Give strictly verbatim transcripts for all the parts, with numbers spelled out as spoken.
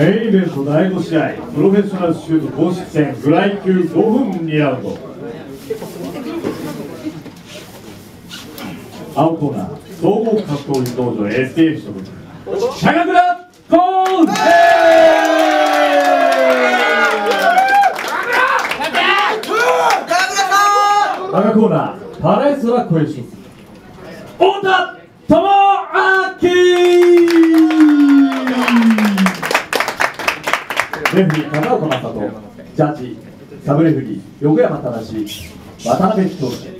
メインイベントだいご試合、プロフェッショナルシュート公式戦フライ級ごふんにラウンド。青コーナー、総合格闘技道場 エスティーエフ 所属、高倉コーン。赤コーナー、パラエスラコエシ太田智明。レフリー片岡正人、ジャッジサブレフリー横山忠渡辺恭介。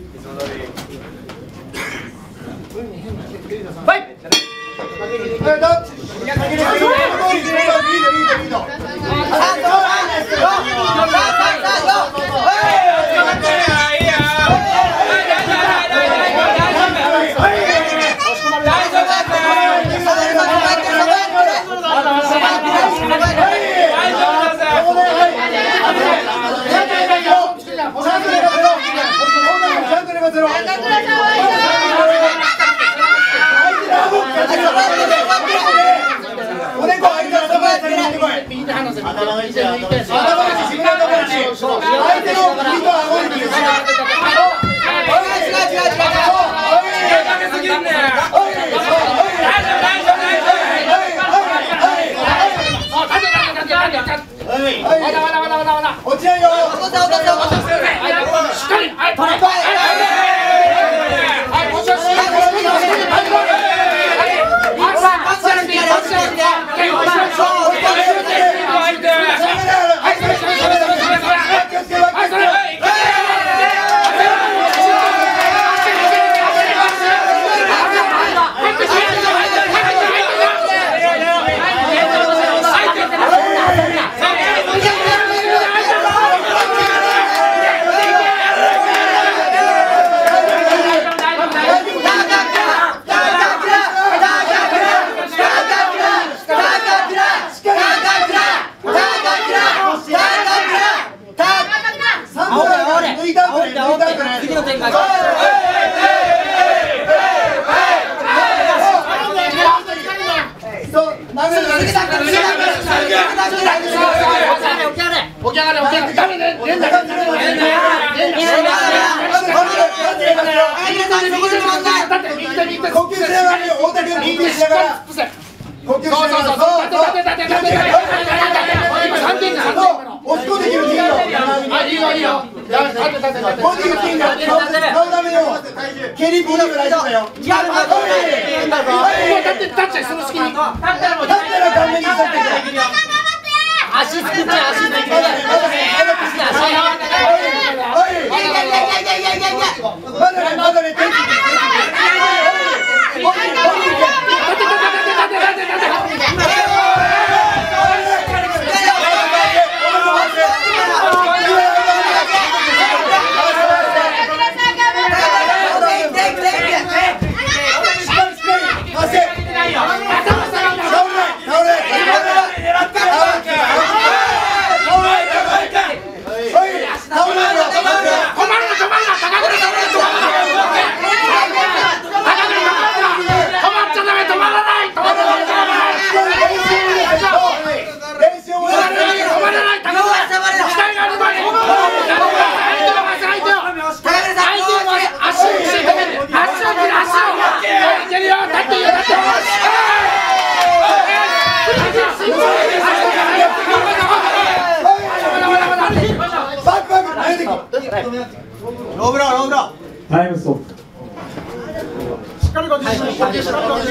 タイムストップ。しっかりご自身の呼吸しろ。ただい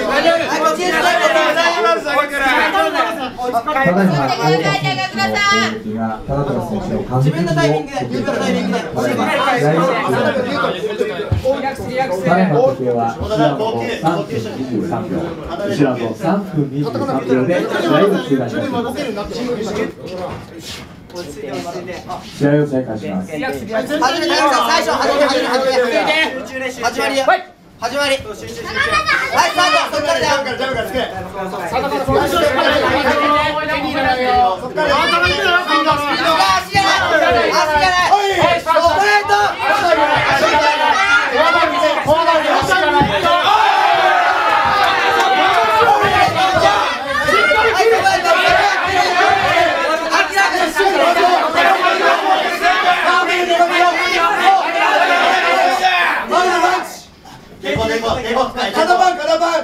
ま高倉選手の完璧を受けていただきます。ただいま時計はいちラウンドさんぷんにじゅうさんびょう、いちラウンドさんぷんにじゅうさんびょうで試合を中断します。試合を再開します。 最初始まり始まり始まり。はい、スタート。そこからだよ。そこから。足じゃない。足じゃない。ストレート。 しっかり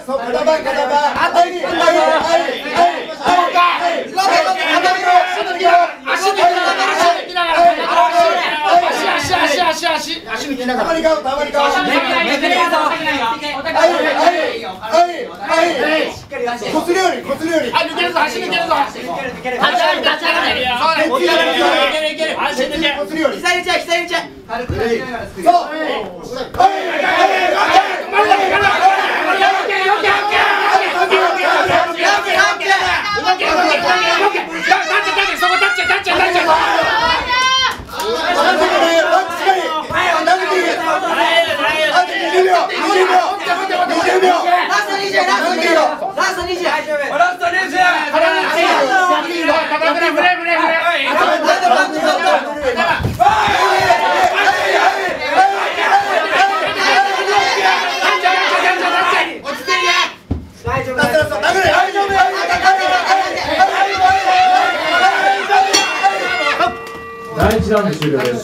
だいいちラウンド終了です。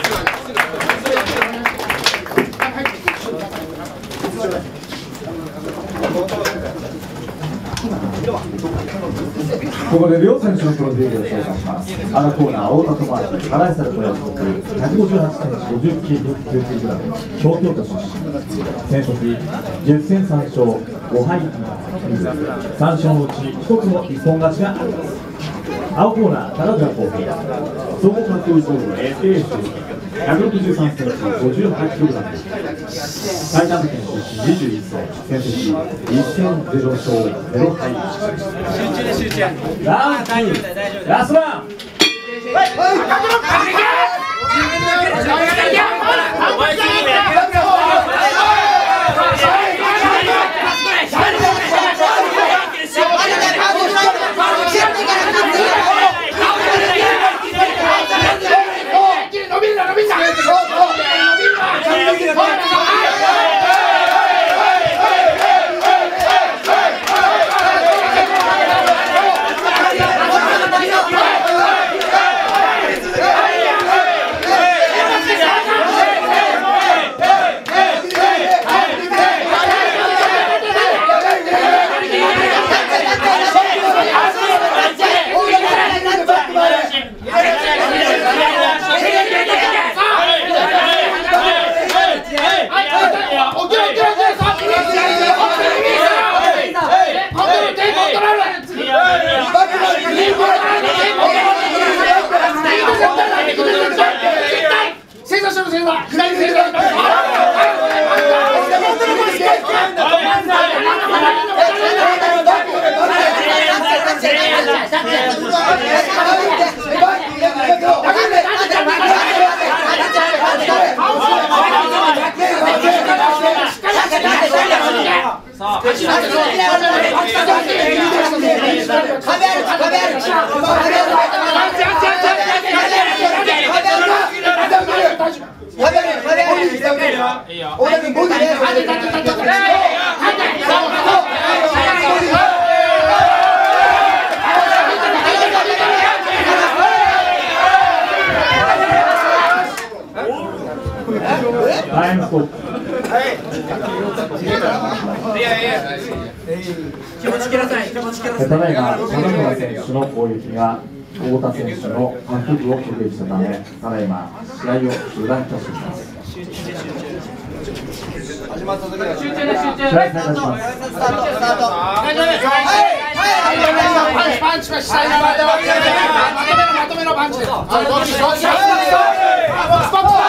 ここで両選手のプロフィールを紹介します。赤コーナー、太田智明、金井さんプロ所属、ひゃくごじゅうはちセンチ、ごじゅっキロ級グラム、東京都出身、戦績、じゅっ戦さん勝、ご敗、さん勝のうちひとつも一本勝ちがあります。青コーナー、田中康平、総合格闘技部 エスエーエス ひゃくろくじゅうさんセンチ、ごじゅうはちキログラム、埼玉県出身にじゅういっさい、戦績いち戦ゼロ勝ゼロ敗。集中で集中。ラウンドに、ラストラン。タイムストップ。ただいま金村選手の攻撃が太田選手の下腹部を直撃したため、ただいま試合を中断いたします。始まった時は集中で集中。試合再開します。スタートスタート。大丈夫です。はい。パンチはしたいな。まとめろパンチ。あれどっちどっち。ストップ。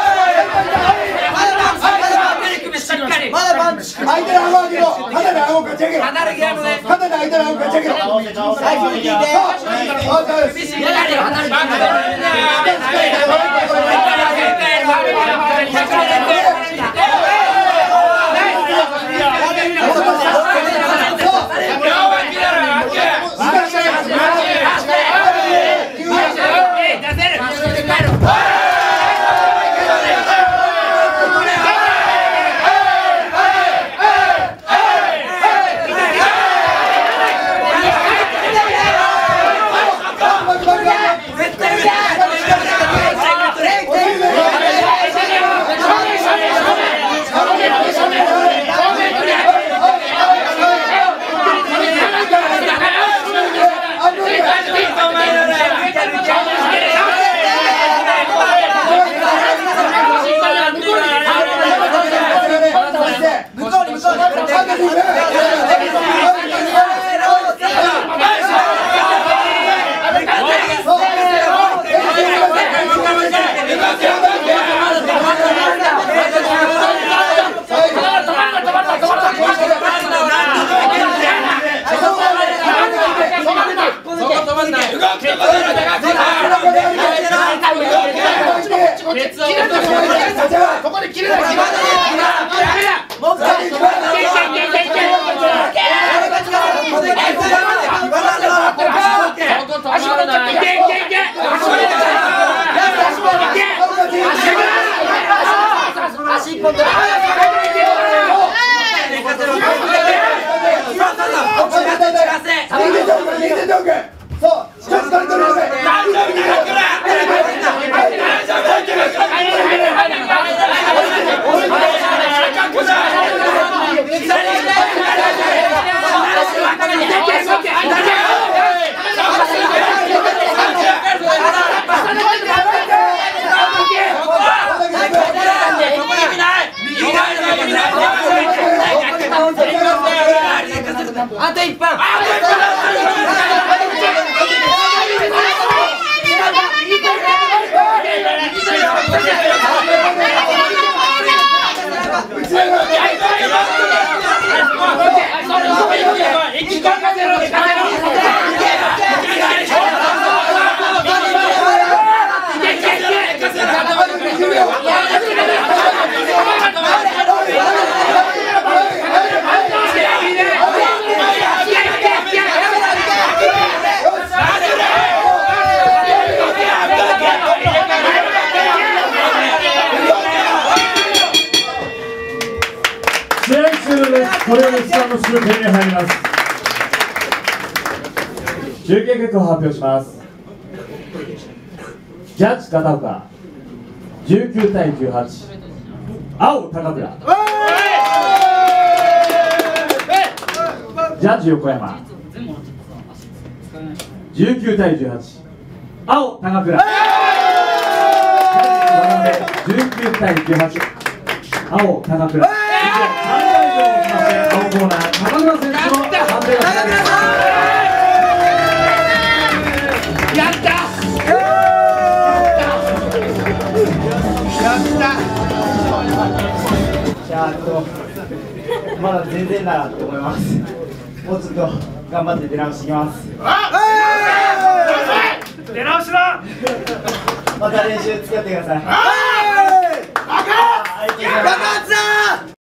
まだパンチ。相手の顎上げろ。肩で顎かち上げろ。肩で相手の顎かち上げろ。最初に聞いて。そうです。絶対ここで切れない。もう足一本で。あと一分。 これで一番の終点に入ります。中継結果を発表します。ジャッジ片岡じゅうきゅうたいじゅうはち、青高倉。ジャッジ横山じゅうきゅうたいじゅうはち、青高倉。じゅうきゅうたいじゅうはち、青高倉。青コーナー高倉選手の判定がされます。 やったやったいやーとまだ全然だなって思います。もうちょっと頑張って出直してきます。 出直しだ。 また練習付き合ってください。 バカバカ